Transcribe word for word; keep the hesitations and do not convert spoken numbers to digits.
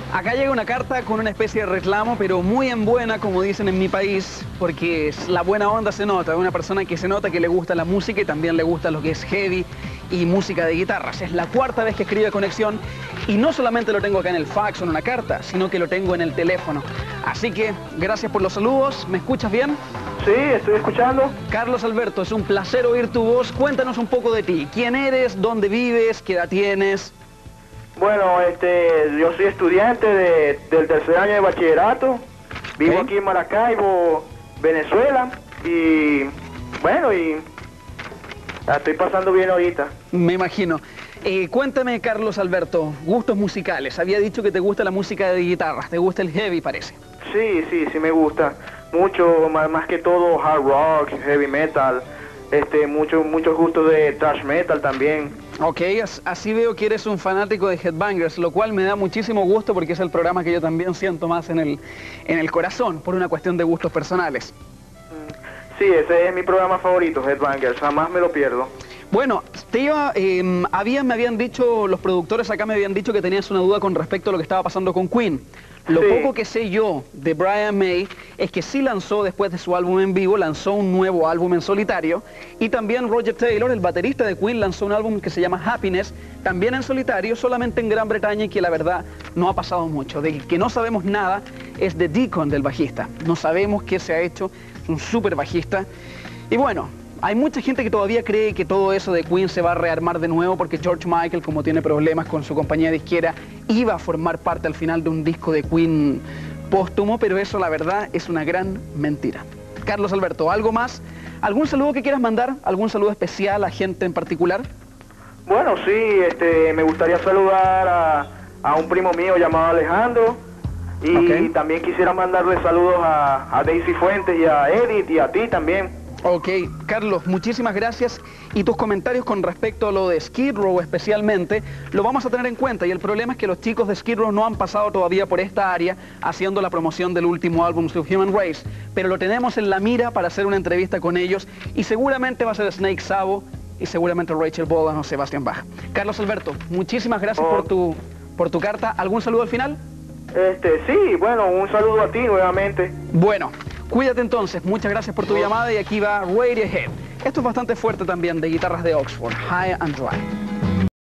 Acá llega una carta con una especie de reclamo, pero muy en buena, como dicen en mi país, porque es- la buena onda se nota, es una persona que se nota que le gusta la música y también le gusta lo que es heavy y música de guitarras. Es la cuarta vez que escribe Conexión y no solamente lo tengo acá en el fax o en una carta, sino que lo tengo en el teléfono. Así que, gracias por los saludos. ¿Me escuchas bien? Sí, estoy escuchando. Carlos Alberto, es un placer oír tu voz. Cuéntanos un poco de ti. ¿Quién eres? ¿Dónde vives? ¿Qué edad tienes? Bueno, este, yo soy estudiante de, del tercer año de bachillerato. Vivo Ok. aquí en Maracaibo, Venezuela. Y bueno, y la estoy pasando bien ahorita. Me imagino. Eh, cuéntame, Carlos Alberto, gustos musicales. Había dicho que te gusta la música de guitarras, te gusta el heavy, parece. Sí, sí, sí me gusta. Mucho, más, más que todo hard rock, heavy metal. Este, mucho, muchos gustos de thrash metal también. Ok, as- así veo que eres un fanático de Headbangers, lo cual me da muchísimo gusto porque es el programa que yo también siento más en el, en el corazón, por una cuestión de gustos personales. Sí, ese es mi programa favorito, Headbangers. Jamás me lo pierdo. Bueno, te iba, eh, habían, me habían dicho, los productores acá me habían dicho que tenías una duda con respecto a lo que estaba pasando con Queen. Lo Sí. poco que sé yo de Brian May es que sí lanzó, después de su álbum en vivo, lanzó un nuevo álbum en solitario. Y también Roger Taylor, el baterista de Queen, lanzó un álbum que se llama Happiness, también en solitario, solamente en Gran Bretaña, y que la verdad no ha pasado mucho. Del que no sabemos nada es de Deacon, del bajista. No sabemos qué se ha hecho, es un súper bajista. Y bueno, hay mucha gente que todavía cree que todo eso de Queen se va a rearmar de nuevo porque George Michael, como tiene problemas con su compañía disquera, iba a formar parte al final de un disco de Queen póstumo, pero eso la verdad es una gran mentira. Carlos Alberto, ¿algo más? ¿Algún saludo que quieras mandar? ¿Algún saludo especial a gente en particular? Bueno, sí, este, me gustaría saludar a, a un primo mío llamado Alejandro. Y Ok. también quisiera mandarle saludos a, a Daisy Fuentes y a Edith y a ti también. Ok, Carlos, muchísimas gracias. Y tus comentarios con respecto a lo de Skid Row especialmente, lo vamos a tener en cuenta. Y el problema es que los chicos de Skid Row no han pasado todavía por esta área haciendo la promoción del último álbum Subhuman Race. Pero lo tenemos en la mira para hacer una entrevista con ellos. Y seguramente va a ser Snake Sabo y seguramente Rachel Bolan o Sebastián Bach. Carlos Alberto, muchísimas gracias Oh. por tu, por tu carta. ¿Algún saludo al final? Este, sí, bueno, un saludo a ti nuevamente. Bueno, cuídate entonces, muchas gracias por tu llamada y aquí va Radiohead. Esto es bastante fuerte también, de guitarras de Oxford, High and Dry.